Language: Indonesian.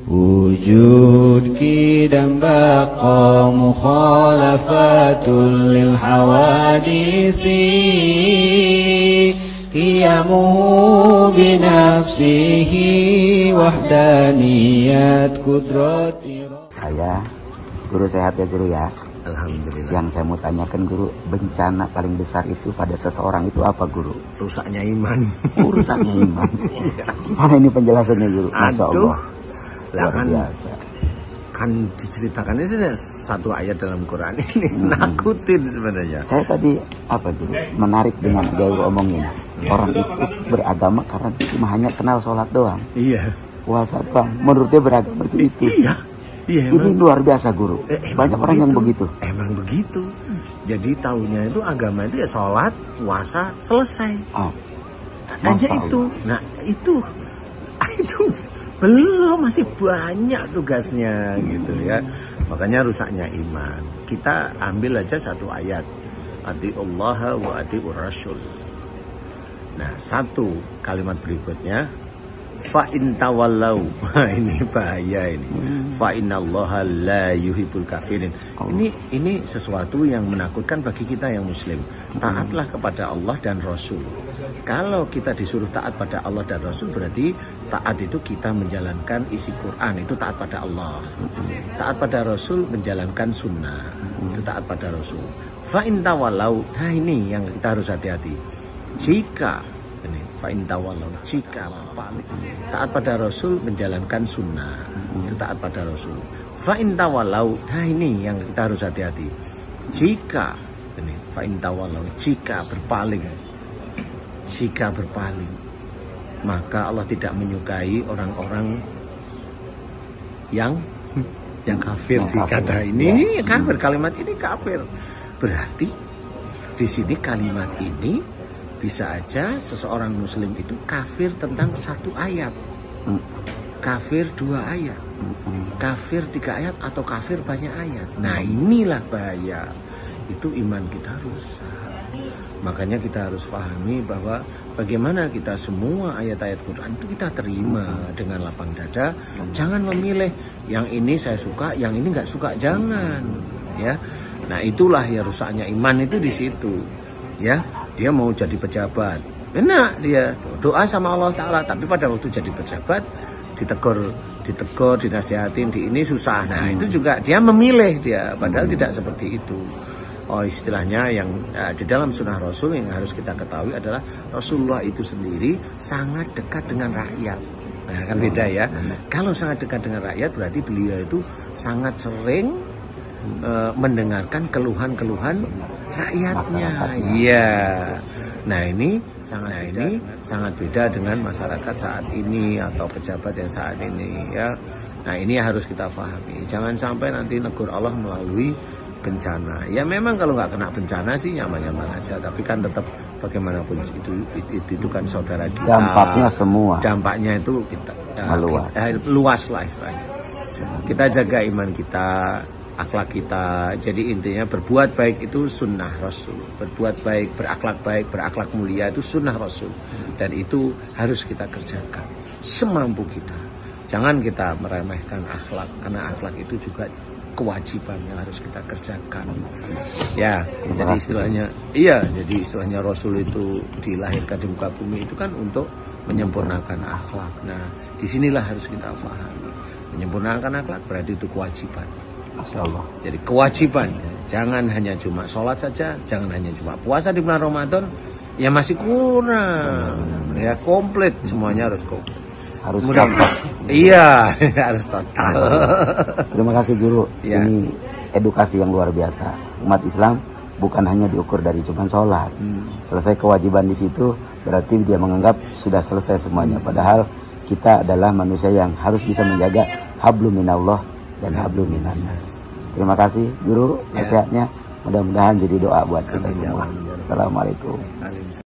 wujud kidam baqa mukhalafatul lil hawadisi qiyamuhu binafsihi wahdaniyat kudrati. Saya guru sehat ya guru ya. Alhamdulillah. Yang saya mau tanyakan guru, bencana paling besar itu pada seseorang itu apa guru? Rusaknya iman. Rusaknya iman. Mana ini penjelasannya guru? Masya Allah. Lah Luar biasa. Kan diceritakan ini satu ayat dalam Quran ini nakutin sebenarnya. Saya tadi apa guru? Menarik dengan guru omongin. Orang itu beragama karena cuma hanya kenal sholat doang. Iya. Puasa doang. Menurut dia beragama itu. Iya. Iya, ini luar biasa guru. Banyak orang yang begitu. Emang begitu. Jadi tahunya itu agama itu ya sholat, puasa, selesai. Hanya itu. Nah itu belum, masih banyak tugasnya gitu ya. Makanya rusaknya iman. Kita ambil aja satu ayat. Atiullaha wa atiur rasul. Nah satu kalimat berikutnya. Fa in tawallau. Ini bahaya ini. Fa innallaha la yuhibbul kafirin. Ini sesuatu yang menakutkan bagi kita yang muslim. Taatlah kepada Allah dan Rasul. Kalau kita disuruh taat pada Allah dan Rasul, berarti taat itu kita menjalankan isi Quran, itu taat pada Allah. Taat pada Rasul menjalankan sunnah, itu taat pada Rasul. Fa in tawallau. Nah ini yang kita harus hati-hati. Jika jika balik taat pada Rasul menjalankan sunnah, itu taat pada Rasul. Fa'in tawalau. Nah ini yang kita harus hati-hati. Jika berpaling, maka Allah tidak menyukai orang-orang yang kafir. Dikata ini kafir, kalimat ini kafir. Berarti di sini kalimat ini bisa aja seseorang muslim itu kafir tentang satu ayat, kafir 2 ayat, kafir 3 ayat, atau kafir banyak ayat. Nah inilah bahaya. Itu iman kita rusak. Makanya kita harus pahami bahwa bagaimana kita semua ayat-ayat Quran itu kita terima dengan lapang dada. Jangan memilih yang ini saya suka, yang ini nggak suka. Jangan ya. Nah itulah ya rusaknya iman itu di situ ya. Dia mau jadi pejabat, enak dia doa sama Allah Ta'ala, tapi pada waktu jadi pejabat ditegur, dinasihatin, di ini susah. Nah itu juga dia memilih dia, padahal tidak seperti itu. Istilahnya yang di dalam sunnah Rasul yang harus kita ketahui adalah Rasulullah itu sendiri sangat dekat dengan rakyat. Nah kan beda ya. Kalau sangat dekat dengan rakyat berarti beliau itu sangat sering mendengarkan keluhan-keluhan rakyatnya. Iya. Nah ini sangat beda dengan masyarakat saat ini atau pejabat yang saat ini ya. Nah ini harus kita pahami. Jangan sampai nanti negur Allah melalui bencana. Ya memang kalau nggak kena bencana sih nyaman-nyaman aja. Tapi kan tetap bagaimanapun itu kan saudara kita. Dampaknya semua. Dampaknya itu kita luas lah istilahnya. Kita jaga iman kita, akhlak kita. Jadi intinya berbuat baik itu sunnah Rasul. Berbuat baik, berakhlak mulia itu sunnah Rasul. Dan itu harus kita kerjakan semampu kita. Jangan kita meremehkan akhlak, karena akhlak itu juga kewajiban yang harus kita kerjakan. Ya, jadi istilahnya Rasul itu dilahirkan di muka bumi itu kan untuk menyempurnakan akhlak. Nah, disinilah harus kita pahami. Menyempurnakan akhlak berarti itu kewajiban. Masya Allah. Jadi kewajiban, jangan hanya cuma sholat saja, jangan hanya cuma puasa di bulan Ramadan, ya masih kurang, ya komplit, semuanya harus komplit. Harus total. Iya, harus total. Terima kasih guru. Ya. Ini edukasi yang luar biasa. Umat Islam bukan hanya diukur dari cuma sholat. Selesai kewajiban di situ, berarti dia menganggap sudah selesai semuanya. Padahal kita adalah manusia yang harus bisa menjaga hablum minallah dan hablum minannas. Terima kasih guru nasihatnya. Mudah-mudahan jadi doa buat kita semua. Assalamualaikum.